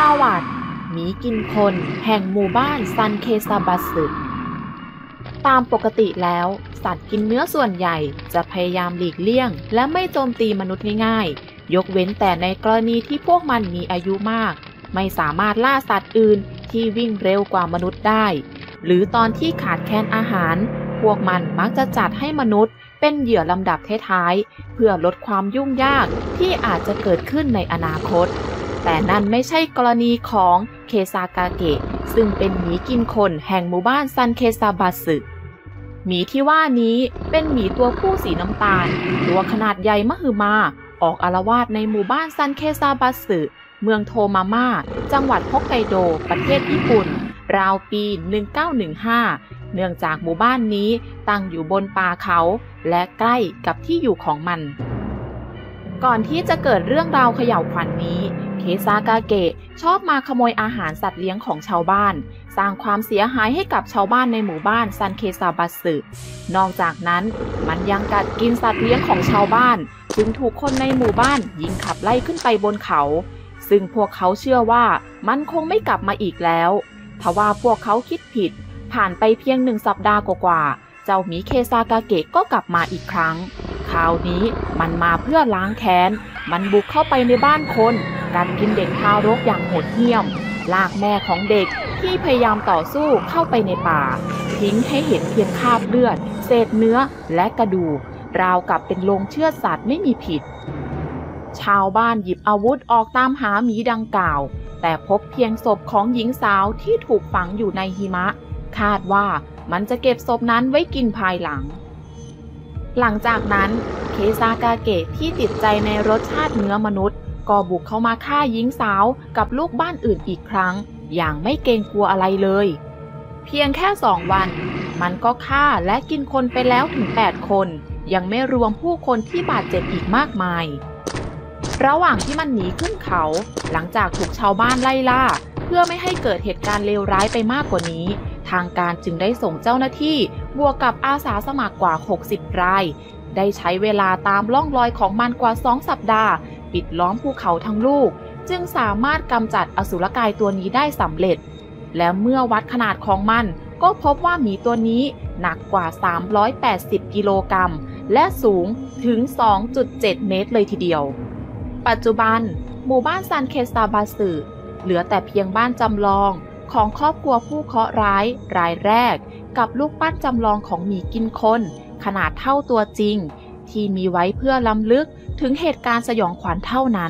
สวัสดิ์หมีกินคนแห่งหมู่บ้านซันเคซาบัสึตามปกติแล้วสัตว์กินเนื้อส่วนใหญ่จะพยายามหลีกเลี่ยงและไม่โจมตีมนุษย์ง่ายๆยกเว้นแต่ในกรณีที่พวกมันมีอายุมากไม่สามารถล่าสัตว์อื่นที่วิ่งเร็วกว่ามนุษย์ได้หรือตอนที่ขาดแคลนอาหารพวกมันมักจะจัดให้มนุษย์เป็นเหยื่อลำดับท้ายๆเพื่อลดความยุ่งยากที่อาจจะเกิดขึ้นในอนาคตแต่นั่นไม่ใช่กรณีของเคซากาเกะซึ่งเป็นหมีกินคนแห่งหมู่บ้านซันเคซาบัสึหมีที่ว่านี้เป็นหมีตัวผู้สีน้ำตาลตัวขนาดใหญ่มหึมาออกอาละวาดในหมู่บ้านซันเคซาบัสึเมืองโทมาม่าจังหวัดฮอกไกโดประเทศญี่ปุ่นราวปี 1915 เนื่องจากหมู่บ้านนี้ตั้งอยู่บนป่าเขาและใกล้กับที่อยู่ของมันก่อนที่จะเกิดเรื่องราวเขย่าวขวัญนี้เคซากาเกะชอบมาขโมยอาหารสัตว์เลี้ยงของชาวบ้านสร้างความเสียหายให้กับชาวบ้านในหมู่บ้านซันเคซาบัสึนอกจากนั้นมันยังกัดกินสัตว์เลี้ยงของชาวบ้านจึงถูกคนในหมู่บ้านยิงขับไล่ขึ้นไปบนเขาซึ่งพวกเขาเชื่อว่ามันคงไม่กลับมาอีกแล้วทว่าพวกเขาคิดผิดผ่านไปเพียง1 สัปดาห์กว่าเจ้าหมีเคซากาเกะก็กลับมาอีกครั้งคราวนี้มันมาเพื่อล้างแค้นมันบุกเข้าไปในบ้านคนกัดกินเด็กทารกอย่างโหดเหี้ยมลากแม่ของเด็กที่พยายามต่อสู้เข้าไปในป่าทิ้งให้เห็นเพียงคราบเลือดเศษเนื้อและกระดูกราวกับเป็นโรงเชือดสัตว์ไม่มีผิดชาวบ้านหยิบอาวุธออกตามหาหมีดังกล่าวแต่พบเพียงศพของหญิงสาวที่ถูกฝังอยู่ในหิมะคาดว่ามันจะเก็บศพนั้นไว้กินภายหลังจากนั้นเคซากาเกะที่ติดใจในรสชาติเนื้อมนุษย์ก็บุกเข้ามาฆ่าหญิงสาวกับลูกบ้านอื่นอีกครั้งอย่างไม่เกรงกลัวอะไรเลยเพียงแค่2 วันมันก็ฆ่าและกินคนไปแล้วถึง8 คนยังไม่รวมผู้คนที่บาดเจ็บอีกมากมายระหว่างที่มันหนีขึ้นเขาหลังจากถูกชาวบ้านไล่ล่าเพื่อไม่ให้เกิดเหตุการณ์เลวร้ายไปมากกว่านี้ทางการจึงได้ส่งเจ้าหน้าที่บวกกับอาสาสมัครกว่า60 รายได้ใช้เวลาตามล่องรอยของมันกว่า2 สัปดาห์ปิดล้อมภูเขาทั้งลูกจึงสามารถกำจัดอสุรกายตัวนี้ได้สำเร็จและเมื่อวัดขนาดของมันก็พบว่าหมีตัวนี้หนักกว่า380 กิโลกรัมและสูงถึง 2.7 เมตรเลยทีเดียวปัจจุบันหมู่บ้านซันเคซาบัสึเหลือแต่เพียงบ้านจำลองของครอบครัวผู้เคราะห์ร้ายรายแรกกับลูกปั้นจำลองของหมีกินคนขนาดเท่าตัวจริงที่มีไว้เพื่อล้ำลึกถึงเหตุการณ์สยองขวัญเท่านั้น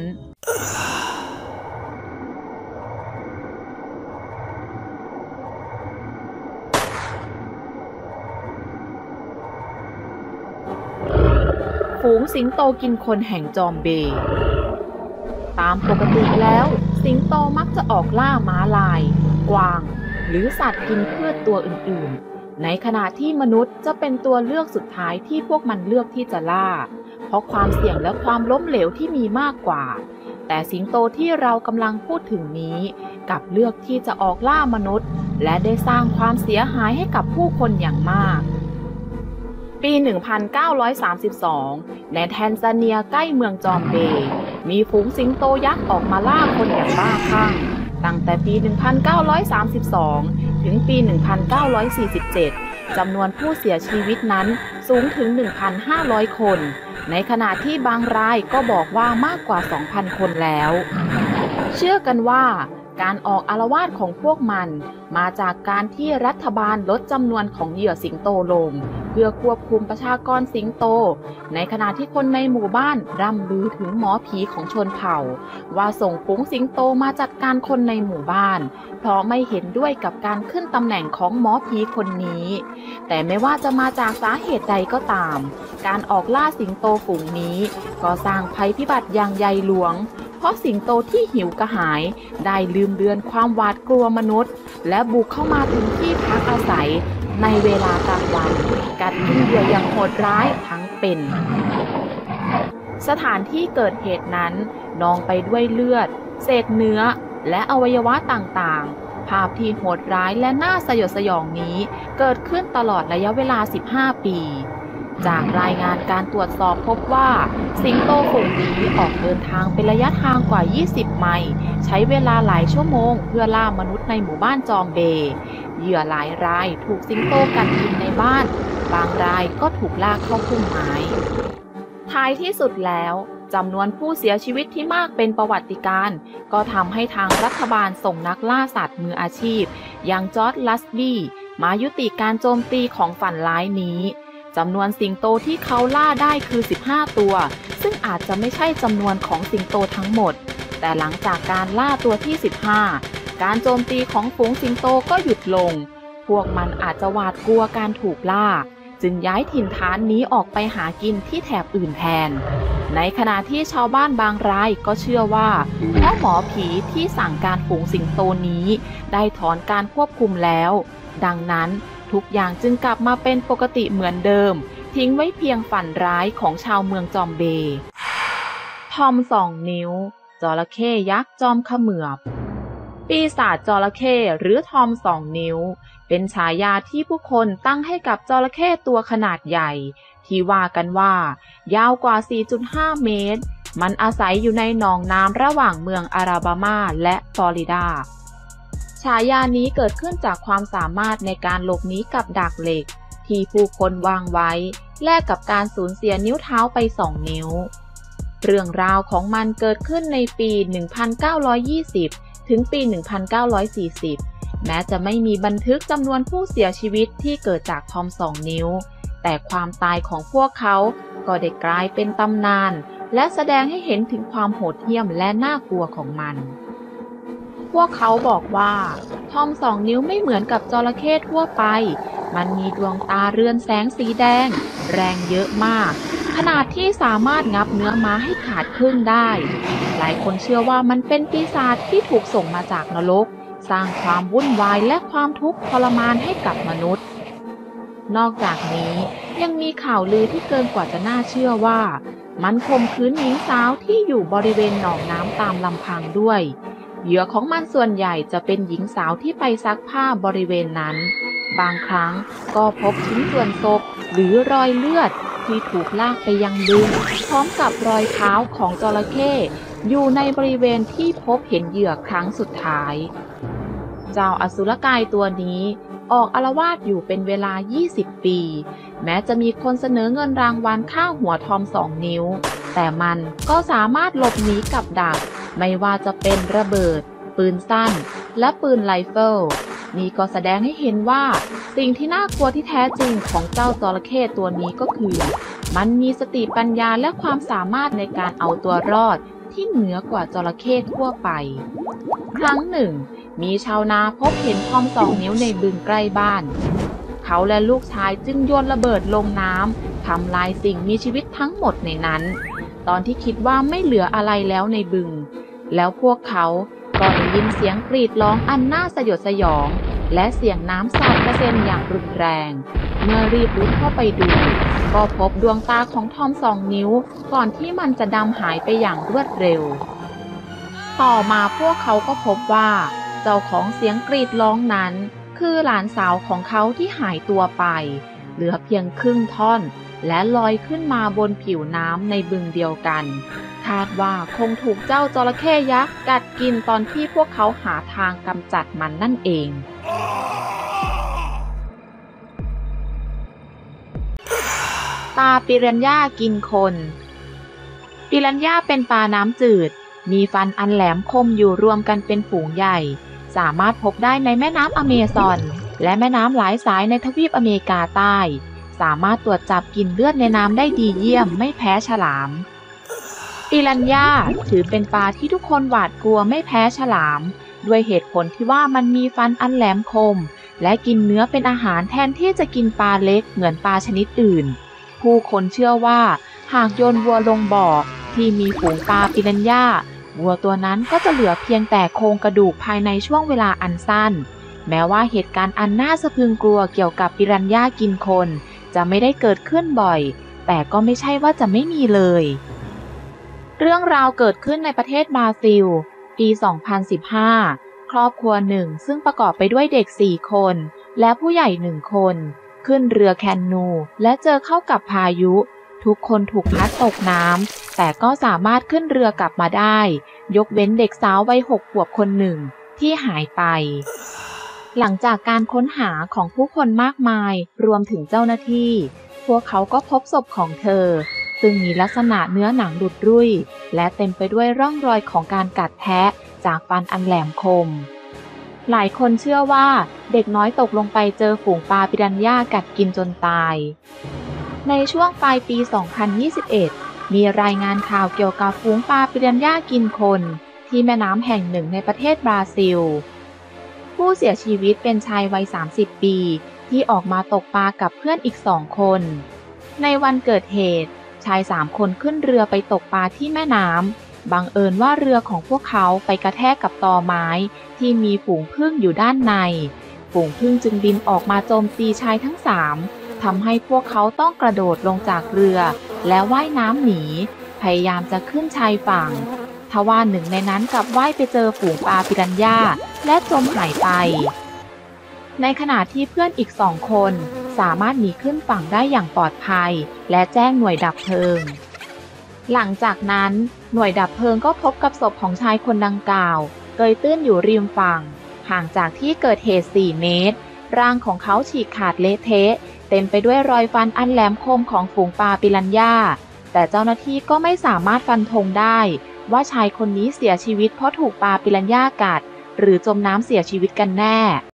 ฝูงสิงโตกินคนแห่งจอมเบย์ตามปกติแล้วสิงโตมักจะออกล่าม้าลายกวางหรือสัตว์กินพืชตัวอื่นๆในขณะที่มนุษย์จะเป็นตัวเลือกสุดท้ายที่พวกมันเลือกที่จะล่าเพราะความเสี่ยงและความล้มเหลวที่มีมากกว่าแต่สิงโตที่เรากำลังพูดถึงนี้กลับเลือกที่จะออกล่ามนุษย์และได้สร้างความเสียหายให้กับผู้คนอย่างมากปี 1932 ในแทนซาเนียใกล้เมืองจอมเบย์มีฝูงสิงโตยักษ์ออกมาล่าคนอย่างบ้าคลั่งตั้งแต่ปี 1932 ถึงปี 1947 จำนวนผู้เสียชีวิตนั้นสูงถึง 1,500 คน ในขณะที่บางรายก็บอกว่ามากกว่า 2,000 คนแล้ว เชื่อกันว่าการออกอาละวาดของพวกมันมาจากการที่รัฐบาลลดจำนวนของเหยื่อสิงโตลงเพื่อควบคุมประชากรสิงโตในขณะที่คนในหมู่บ้านร่ำลือถึงหมอผีของชนเผ่าว่าส่งฝูงสิงโตมาจัดการคนในหมู่บ้านเพราะไม่เห็นด้วยกับการขึ้นตำแหน่งของหมอผีคนนี้แต่ไม่ว่าจะมาจากสาเหตุใดก็ตามการออกล่าสิงโตฝูงนี้ก็สร้างภัยพิบัติอย่างใหญ่หลวงเพราะสิงโตที่หิวกระหายได้ลืมเลือนความหวาดกลัวมนุษย์และบุกเข้ามาถึงที่พักอาศัยในเวลากลางวันกัดกินเหยื่ออย่างโหดร้ายทั้งเป็นสถานที่เกิดเหตุนั้นนองไปด้วยเลือดเศษเนื้อและอวัยวะต่างๆภาพที่โหดร้ายและน่าสยดสยองนี้เกิดขึ้นตลอดระยะเวลา15 ปีจากรายงานการตรวจสอบพบว่าสิงโตฝูงนี้ออกเดินทางเป็นระยะทางกว่า 20 ไมล์ใช้เวลาหลายชั่วโมงเพื่อล่ามนุษย์ในหมู่บ้านจอมเบย์เหยื่อหลายรายถูกสิงโตกัดกินในบ้านบางรายก็ถูกลากเข้าพุ่มไม้ท้ายที่สุดแล้วจำนวนผู้เสียชีวิตที่มากเป็นประวัติการณ์ก็ทำให้ทางรัฐบาลส่งนักล่าสัตว์มืออาชีพอย่างจอร์จลัสบี้มายุติการโจมตีของฝันร้ายนี้จำนวนสิงโตที่เขาล่าได้คือ 15 ตัวซึ่งอาจจะไม่ใช่จำนวนของสิงโตทั้งหมดแต่หลังจากการล่าตัวที่ 15 การโจมตีของฝูงสิงโตก็หยุดลงพวกมันอาจจะหวาดกลัวการถูกล่าจึงย้ายถิ่นฐานนี้ออกไปหากินที่แถบอื่นแทนในขณะที่ชาวบ้านบางรายก็เชื่อว่าพ่อหมอผีที่สั่งการฝูงสิงโตนี้ได้ถอนการควบคุมแล้วดังนั้นทุกอย่างจึงกลับมาเป็นปกติเหมือนเดิมทิ้งไว้เพียงฝันร้ายของชาวเมืองจอมเบย์ทอม2 นิ้วจระเข้ยักษ์จอมเขมือบปีศาจจระเข้หรือทอม2 นิ้วเป็นฉายาที่ผู้คนตั้งให้กับจระเข้ตัวขนาดใหญ่ที่ว่ากันว่ายาวกว่า 4.5 เมตรมันอาศัยอยู่ในหนองน้ำระหว่างเมืองอาลาบามาและฟลอริดาฉายานี้เกิดขึ้นจากความสามารถในการหลบหนีกับดักเหล็กที่ผู้คนวางไว้แลกกับการสูญเสียนิ้วเท้าไป2 นิ้วเรื่องราวของมันเกิดขึ้นในปี 1920 ถึงปี 1940 แม้จะไม่มีบันทึกจำนวนผู้เสียชีวิตที่เกิดจากทอม2 นิ้วแต่ความตายของพวกเขาก็ได้กลายเป็นตำนานและแสดงให้เห็นถึงความโหดเหี้ยมและน่ากลัวของมันพวกเขาบอกว่าทอม2 นิ้วไม่เหมือนกับจระเข้ทั่วไปมันมีดวงตาเรือนแสงสีแดงแรงเยอะมากขนาดที่สามารถงับเนื้อม้าให้ขาดครึ่งได้หลายคนเชื่อว่ามันเป็นปีศาจที่ถูกส่งมาจากนรกสร้างความวุ่นวายและความทุกข์ทรมานให้กับมนุษย์นอกจากนี้ยังมีข่าวลือที่เกินกว่าจะน่าเชื่อว่ามันข่มขืนหญิงสาวที่อยู่บริเวณหนองน้ำตามลำพังด้วยเหยื่อของมันส่วนใหญ่จะเป็นหญิงสาวที่ไปซักผ้าบริเวณนั้นบางครั้งก็พบชิ้นส่วนศพหรือรอยเลือดที่ถูกลากไปยังบึงพร้อมกับรอยเท้าของจระเข้อยู่ในบริเวณที่พบเห็นเหยื่อครั้งสุดท้ายเจ้าอสุรกายตัวนี้ออกอาละวาดอยู่เป็นเวลา 20 ปีแม้จะมีคนเสนอเงินรางวัลค่าหัวทอม2 นิ้วแต่มันก็สามารถหลบหนีกับดักไม่ว่าจะเป็นระเบิดปืนสั้นและปืนไรเฟิลนี่ก็แสดงให้เห็นว่าสิ่งที่น่ากลัวที่แท้จริงของเจ้าจระเข้ตัวนี้ก็คือมันมีสติปัญญาและความสามารถในการเอาตัวรอดที่เหนือกว่าจระเข้ทั่วไปครั้งหนึ่งมีชาวนาพบเห็นทอม2 นิ้วในบึงใกล้บ้านเขาและลูกชายจึงโยนระเบิดลงน้ำทำลายสิ่งมีชีวิตทั้งหมดในนั้นตอนที่คิดว่าไม่เหลืออะไรแล้วในบึงแล้วพวกเขาก็ได้ยินเสียงกรีดร้องอันน่าสยดสยองและเสียงน้ำสาดกระเซ็นอย่างรุนแรงเมื่อรีบรุดเข้าไปดูก็พบดวงตาของทอม2 นิ้วก่อนที่มันจะดำหายไปอย่างรวดเร็วต่อมาพวกเขาก็พบว่าเจ้าของเสียงกรีดร้องนั้นคือหลานสาวของเขาที่หายตัวไปเหลือเพียงครึ่งท่อนและลอยขึ้นมาบนผิวน้ำในบึงเดียวกันคาดว่าคงถูกเจ้าจระเข้ยักษ์กัดกินตอนที่พวกเขาหาทางกำจัดมันนั่นเองปลาปิรันย่ากินคนปิรันย่าเป็นปลาน้ำจืดมีฟันอันแหลมคมอยู่รวมกันเป็นฝูงใหญ่สามารถพบได้ในแม่น้ำอเมซอนและแม่น้ำหลายสายในทวีปอเมริกาใต้สามารถตรวจจับกลิ่นเลือดในน้ำได้ดีเยี่ยมไม่แพ้ฉลามปิรันย่าถือเป็นปลาที่ทุกคนหวาดกลัวไม่แพ้ฉลามด้วยเหตุผลที่ว่ามันมีฟันอันแหลมคมและกินเนื้อเป็นอาหารแทนที่จะกินปลาเล็กเหมือนปลาชนิดอื่นผู้คนเชื่อว่าหากโยนวัวลงบ่อที่มีฝูงปลาปิรันย่าวัวตัวนั้นก็จะเหลือเพียงแต่โครงกระดูกภายในช่วงเวลาอันสั้นแม้ว่าเหตุการณ์อันน่าสะพรึงกลัวเกี่ยวกับปิรันย่ากินคนจะไม่ได้เกิดขึ้นบ่อยแต่ก็ไม่ใช่ว่าจะไม่มีเลยเรื่องราวเกิดขึ้นในประเทศบราซิลปี 2015 ครอบครัวหนึ่งซึ่งประกอบไปด้วยเด็ก4 คนและผู้ใหญ่1 คนขึ้นเรือแคนูและเจอเข้ากับพายุทุกคนถูกพัดตกน้ำแต่ก็สามารถขึ้นเรือกลับมาได้ยกเว้นเด็กสาววัย6 ขวบคนหนึ่งที่หายไปหลังจากการค้นหาของผู้คนมากมายรวมถึงเจ้าหน้าที่พวกเขาก็พบศพของเธอซึ่งมีลักษณะเนื้อหนังหลุดรุ่ยและเต็มไปด้วยร่องรอยของการกัดแทะจากฟันอันแหลมคมหลายคนเชื่อว่าเด็กน้อยตกลงไปเจอฝูงปลาปิรันย่ากัดกินจนตายในช่วงปลายปี 2021 มีรายงานข่าวเกี่ยวกับฝูงปลาปิรันย่ากินคนที่แม่น้ำแห่งหนึ่งในประเทศบราซิลผู้เสียชีวิตเป็นชายวัย 30 ปีที่ออกมาตกปลากับเพื่อนอีก 2 คนในวันเกิดเหตุชาย 3 คนขึ้นเรือไปตกปลาที่แม่น้ำบังเอิญว่าเรือของพวกเขาไปกระแทกกับตอไม้ที่มีฝูงผึ้งอยู่ด้านในฝูงผึ้งจึงบินออกมาโจมตีชายทั้ง 3ทำให้พวกเขาต้องกระโดดลงจากเรือและว่ายน้ำหนีพยายามจะขึ้นชายฝั่งทว่าหนึ่งในนั้นกลับว่ายไปเจอฝูงปลาปิรันย่าและจมหายไปในขณะที่เพื่อนอีก 2 คนสามารถหนีขึ้นฝั่งได้อย่างปลอดภัยและแจ้งหน่วยดับเพลิงหลังจากนั้นหน่วยดับเพลิงก็พบกับศพของชายคนดังกล่าวเกยตื้นอยู่ริมฝั่งห่างจากที่เกิดเหตุ 4 เมตรร่างของเขาฉีกขาดเละเทะเต็มไปด้วยรอยฟันอันแหลมคมของฝูงปลาปิรันย่าแต่เจ้าหน้าที่ก็ไม่สามารถฟันธงได้ว่าชายคนนี้เสียชีวิตเพราะถูกปลาปิรันย่ากัดหรือจมน้ำเสียชีวิตกันแน่